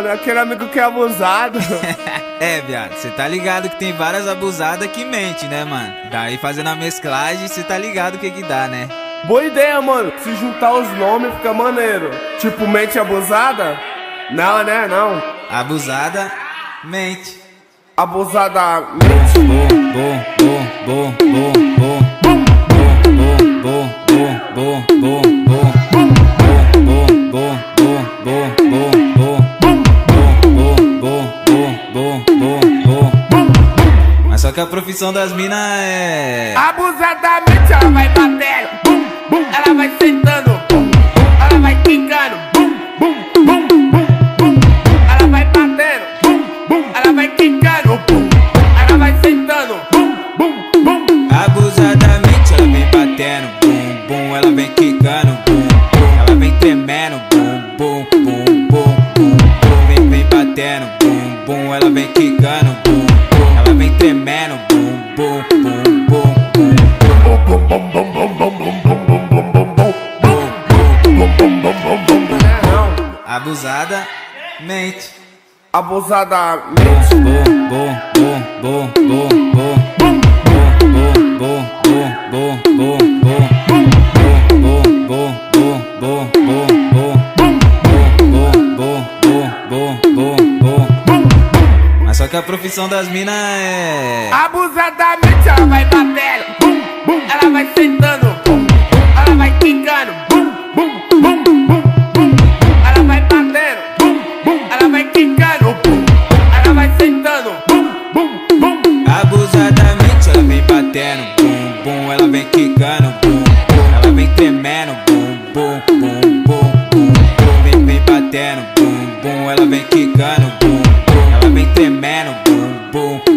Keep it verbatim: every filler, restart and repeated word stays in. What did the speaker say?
mano, aquele amigo que é abusado. É, viado, cê tá ligado que tem várias abusadas que mente, né, mano? Daí fazendo a mesclagem, cê tá ligado o que que dá, né? Boa ideia, mano. Se juntar os nomes fica maneiro. Tipo, mente abusada? Não, né? Não. Abusada, mente. Abusada, mente. Bom, bom, bom, bom, bom, bom. Bom, bom, bom, bom, bom. Bom, bom, bom, bom, bom, bom. Bom, bom, bom, bom, bom, bom. Mas só que a profissão das minas é... Abusadamente ela vai batendo, bum, bum. Ela vai sentando, bum, bum. Ela vai quicando, bum, bum, bum, bum, bum. Ela vai batendo, bum, bum. Ela vai quicando, bum. Ela vai sentando, bum, bum, bum. Abusadamente ela vem batendo, bum, bum. Ela vem quicando, bum, bum. Ela vem tremendo, bum, bum, bum, bum, bum. Vem, vem batendo, bum, bum. Ela vem quicando, bum, bum. Ela vem tremendo, bum, bum, bum, bum, bum. Abusada, mente. Abusada, mente. Bom, bom, bom, bom, bom, bom. Bom, bom, bom, bom, bom, bom. Bom, bom, bom, bom, bom, bom. Bom, bom, bom, bom, bom, bom. Mas só que a profissão das minas é... Abusadamente ela vai batendo, bum, bum. Ela vai sentando, bum, bum. Ela vai quicando, bum, bum, bum, bum, bum. Ela vai batendo, bum, bum. Ela vai quicando, bum. Ela vai sentando, bum, bum, bum. Abusadamente ela vem batendo, bum, bum. Ela vem quicando, bum, bum. Ela vem tremendo, bum, bum, bum, bum, bum. Vem, vem batendo, bum, bum. Ela vem quicando, bum, bum. Ela vem tremendo, bum, bum.